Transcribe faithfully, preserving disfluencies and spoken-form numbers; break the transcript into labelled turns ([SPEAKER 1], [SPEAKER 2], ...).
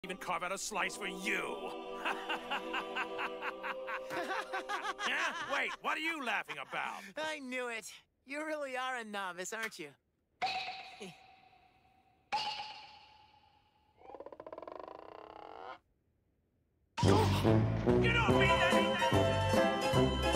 [SPEAKER 1] Even carve out a slice for you. Yeah? Wait, what are you laughing about?
[SPEAKER 2] I knew it. You really are a novice, aren't you?
[SPEAKER 1] You don't mean that!